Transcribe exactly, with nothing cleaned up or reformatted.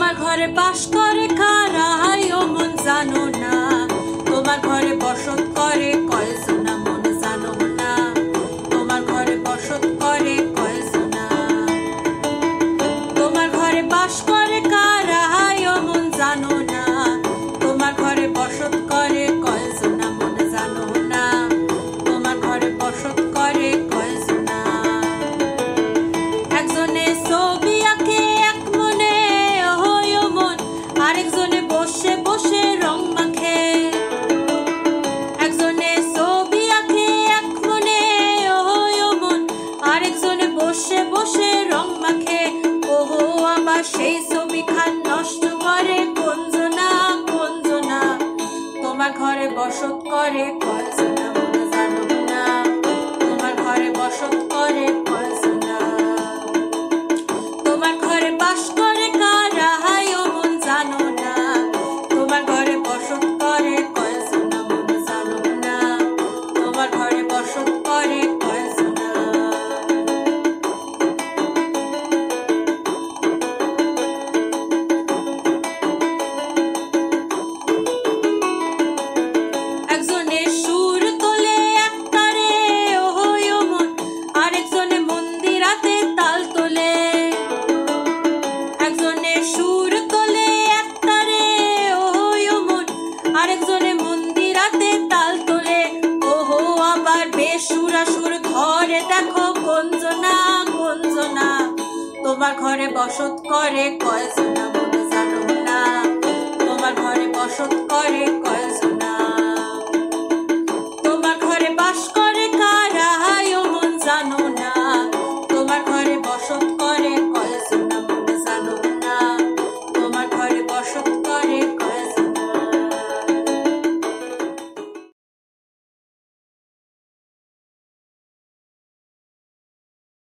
তোমার ঘরে বাস করে কারা ও মন জানো না, তোমার ঘরে বসত করে কয়জনা মন জানো না, তোমার ঘরে বসত করে কয়জনা। তোমার ঘরে বাস করে কারা ও মন জানো না, তোমার ঘরে বসত করে কয়জনা মন জানো না, তোমার ঘরে বসত করে কয়জনা। একজনে ছবি আঁকে এক মনে ওই মন, আরেকজনে বসে বসে রং মাখে। একজনে ছবি আঁকে এক মনে ওই মন, আরেকজনে বসে বসে রং মাখে। ওহো আবার সেই ছবি খান নষ্ট করে কোনজনা কোনজনা, তোমার ঘরে বসত করে কয়জনা মন জানো না, তোমার ঘরে বসত করে কয়জনা। তোমার ঘরে বাস করে কারা ও মন জানো না, তোমার ঘরে বসত করে কয়জনা মন জানো না, তোমার ঘরে বসত করে কয়জনা। একজনে সুর তোলে এক তারে ওই মন, আরেকজনে মন্দিরাতে তাল তোলে। একজনে সুর তোলে এক তারে ওই মন, আরেকজনে মন্দিরাতে তাল তোলে। ওহো আবার বেসুরা সুর ধরে দেখো কোনজনা কোনজনা, তোমার ঘরে বসত করে কয়জনা মন জানো না, তোমার ঘরে বসত করে কয়জনা।